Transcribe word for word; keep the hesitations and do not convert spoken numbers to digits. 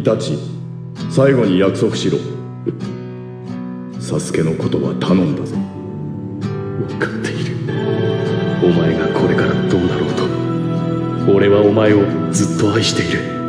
タチ、最後に約束しろ。サスケのことは頼んだぞ。 分かっている。お前がこれからどうなろうと、俺はお前をずっと愛している。